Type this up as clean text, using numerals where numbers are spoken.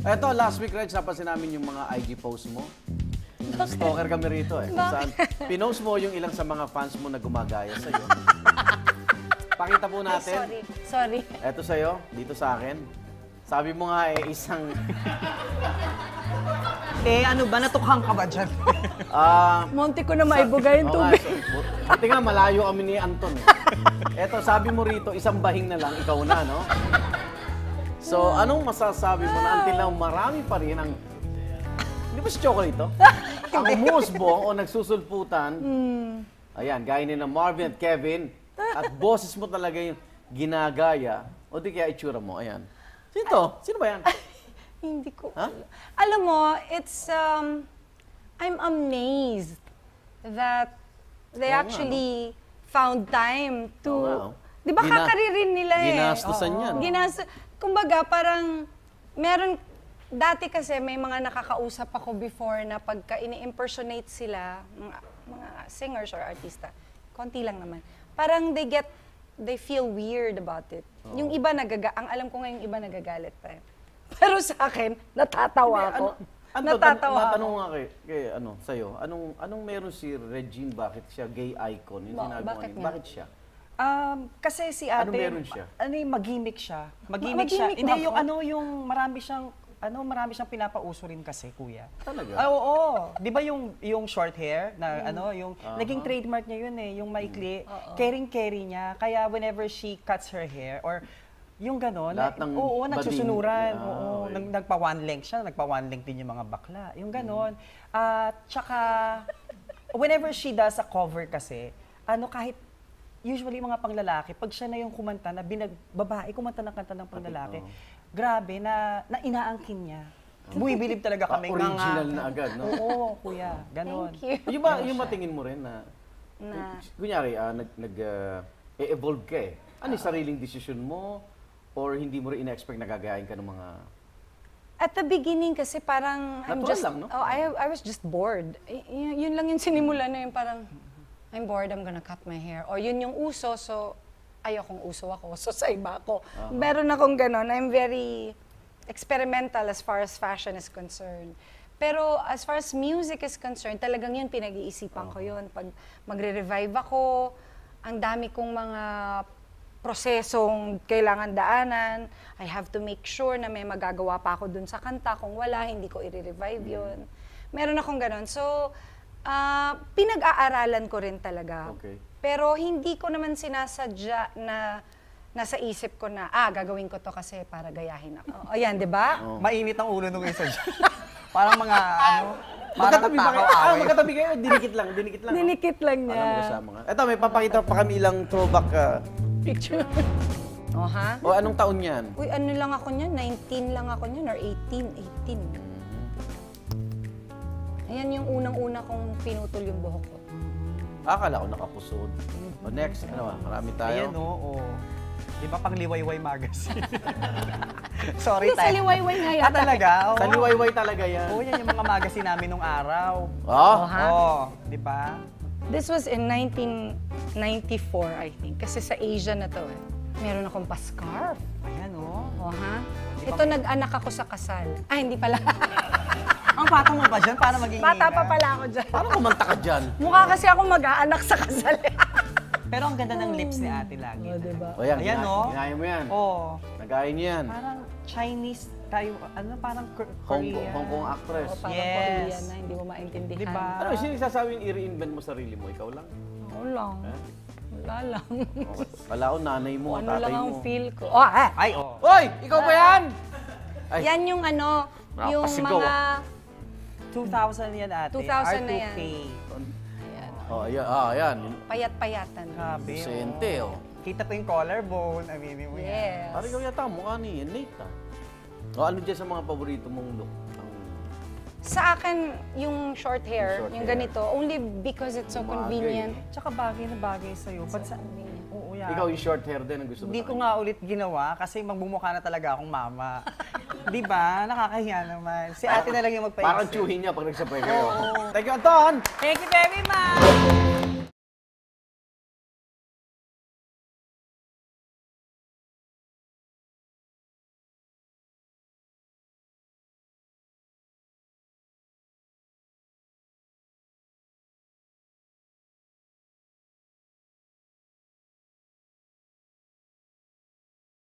Eto, last week, Reg, napansin namin yung mga IG post mo. Stalker kami rito eh. Kung saan, pinost mo yung ilang sa mga fans mo na gumagaya sa'yo. Pakita po natin. Ay, sorry. Eto sa'yo, dito sa akin. Sabi mo nga isang... ano ba? Natukhang ka ba dyan? Monte ko na maibuga yung tubig. Pati nga, malayo kami ni Anton. Eto, sabi mo rito, isang bahing na lang, ikaw na, no? So, anong masasabi mo na until now, marami pa rin ang... Di ba si Chocolate to? Ang umusbong o nagsusulputan. Ayan, gaya nila Marvin at Kevin. At boses mo talaga yung ginagaya. O di kaya itsura mo, ayan. Sino to? Sino ba yan? Hindi ko. Ha? Alam mo, it's, I'm amazed that they actually found time to, di ba kakaririn nila eh? Ginastusan yan. Kumbaga, parang, meron, dati kasi may mga nakakausap ako before na pagka ini-impersonate sila, mga singers or artista, konti lang naman, parang they feel weird about it. Yung iba ang alam ko nga yung iba nagagalit pa. Pero sa akin, natatawa ako. Natanong nga sa'yo, anong meron si Regine, bakit siya gay icon? Yung bakit siya? Kasi si ate, mag-gimmick siya. Mag-gimmick siya. Hindi, yung marami siyang pinapauso rin kasi, kuya. Talaga? Oo. Di ba yung short hair, na naging trademark niya yun eh, yung maikli, caring-carry niya. Kaya whenever she cuts her hair, or yung gano'n, nagsusunuran. Oo, nagpa-one length siya, nagpa-one length din yung mga bakla. Yung gano'n. Tsaka, whenever she does a cover kasi, kahit usually mga panglalaki, pag siya na yung kumanta na babae kumanta ng kanta ng panglalaki, grabe na inaangkin niya. Buibilib talaga kami. Original na agad, no? Oo, kuya. Ganon. Thank you. Yung matingin mo rin na kunyari, nag-evolve ka eh. Ano yung sariling desisyon mo? Or hindi mo rin ina-expect na gagayain ka ng mga... At the beginning kasi parang, I was just bored. Yun lang yung sinimula na yung parang, I'm bored, I'm gonna cut my hair. Or yun yung uso, so ayokong uso ako, so sa iba ako. Meron akong ganon, I'm very experimental as far as fashion is concerned. Pero as far as music is concerned, talagang yun, pinag-iisipan ko yun. Pag magre-revive ako, ang dami kong mga prosesong kailangan daanan. I have to make sure na may magagawa pa ako dun sa kanta. Kung wala, hindi ko i-revive yun. Meron akong ganon. So, pinag-aaralan ko rin talaga. Okay. Pero hindi ko naman sinasadya na nasa isip ko na, gagawin ko to kasi para gayahin ako. O yan, di ba? Mainit ang ulo nung isa dyan. Parang mga, magkatabi kayo, dinikit lang. Dinikit lang niya. Ito, may papakita pa kami ilang throwback picture. O anong taon yan? Uy, ano lang ako niyan? 19 lang ako niyan or 18. Ayan yung unang-una kong pinutol yung buhok ko. Akala ko nakapusod. O next, marami tayo. Ayan, oo. Di ba pang Liwayway magazine? Sorry, Sa Liwayway nga yata. Talaga? Sa Liwayway talaga yan. Oo, yan yung mga magazine namin nung araw. Di ba? This was in 1994, I think. Kasi sa Asia na to eh. Meron akong pa-scarf. Ayan, Ito, nag-anak ako sa kasal. Hindi pala. Ang bata mo ba dyan? Paano maging Bata pa pala ako dyan. Paano kumanta ka dyan? Mukha kasi ako mag-aanak sa kasal. Pero ang ganda ng lips ni ate lagi. Diba? O yan, ayan, ginaya mo yan. Oo. Nagaya niyo yan. Parang Chinese tayo, parang Korean. Hong Kong actress. Parang Korean na, hindi mo maintindihan. Diba? Ano, sino sasabing i-reinvent mo sarili mo? Ikaw lang? Oo lang. Wala lang. Wala ko, nanay mo, ano tatay lang ang mo. feel ko. Oy! Ikaw ba yan? Yan yung yung mga... 2000 yan ate. 2000 na yan. Ayan. Payat-payatan. Grabe. Sente, Kita pa yung collarbone. Aminin mo yan. Yes. Parang ikaw yata mukha ni Nate, ano dyan sa mga paborito mong look? Sa akin, yung short hair, yung ganito, only because it's so convenient. Tsaka bagay na bagay sa'yo. Oo, yan. Ikaw yung short hair din ang gusto mo? Hindi ko nga ulit ginawa kasi magbumukha na talaga akong mama. Di ba? Nakakahiya naman. Si ate na lang yung magpa-exit. Parang tsuhin niya pag nagsapay kayo. Thank you, Anton! Thank you very much!